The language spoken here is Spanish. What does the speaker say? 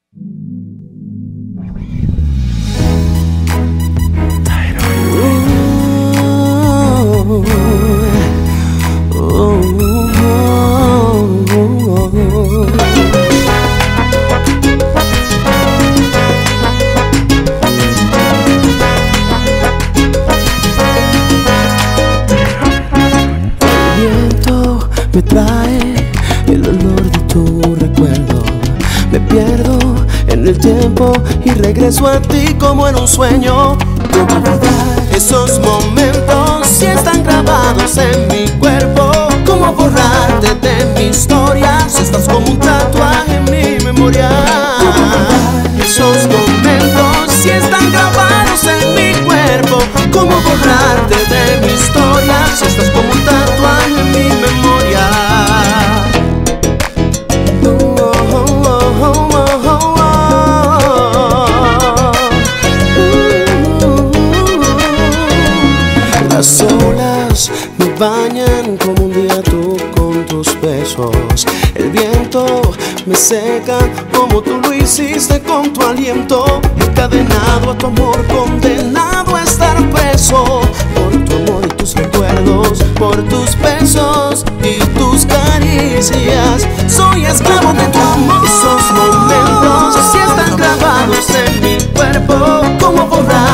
Me trae el olor de tu recuerdo. Me pierdo en el tiempo y regreso a ti como en un sueño. ¿Cómo olvidar esos momentos si están grabados en mi cuerpo? ¿Cómo borrarte de mi historia si estás como un tatuaje en mi memoria? Esos momentos si están grabados en mi cuerpo. ¿Cómo borrarte de mi historia si estás como un tatuaje en mi memoria? Las olas me bañan como un día tú con tus besos. El viento me seca como tú lo hiciste con tu aliento. Encadenado a tu amor, condenado a estar preso. Por tu amor y tus recuerdos, por tus besos y tus caricias. Soy esclavo de tu amor. Esos momentos si están grabados en mi cuerpo. ¿Cómo borrar